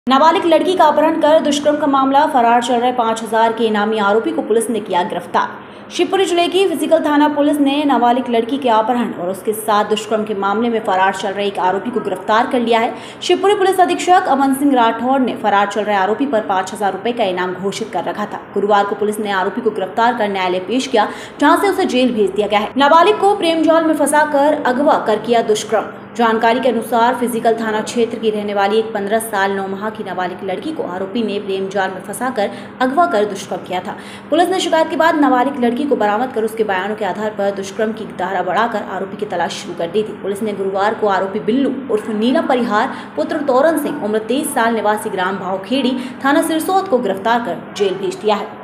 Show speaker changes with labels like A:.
A: नाबालिग लड़की का अपहरण कर दुष्कर्म का मामला, फरार चल रहे 5,000 के इनामी आरोपी को पुलिस ने किया गिरफ्तार। शिवपुरी जिले की फिजिकल थाना पुलिस ने नाबालिग लड़की के अपहरण और उसके साथ दुष्कर्म के मामले में फरार चल रहे एक आरोपी को गिरफ्तार कर लिया है। शिवपुरी पुलिस अधीक्षक अमन सिंह राठौड़ ने फरार चल रहे आरोपी पर 5,000 रुपए का इनाम घोषित कर रखा था। गुरुवार को पुलिस ने आरोपी को गिरफ्तार कर न्यायालय पेश किया, जहाँ से उसे जेल भेज दिया गया है। नाबालिग को प्रेम जाल में फंसाकर अगवा कर किया दुष्कर्म। जानकारी के अनुसार फिजिकल थाना क्षेत्र की रहने वाली एक 15 साल 9 माह की नाबालिग लड़की को आरोपी ने प्रेम जाल में फंसाकर अगवा कर दुष्कर्म किया था। पुलिस ने शिकायत के बाद नाबालिग लड़की को बरामद कर उसके बयानों के आधार पर दुष्कर्म की धारा बढ़ाकर आरोपी की तलाश शुरू कर दी थी। पुलिस ने गुरुवार को आरोपी बिल्लू उर्फ नीला परिहार पुत्र तोरन सिंह उम्र 23 साल निवासी ग्राम भावखेड़ी थाना सिरसौद को गिरफ्तार कर जेल भेज दिया है।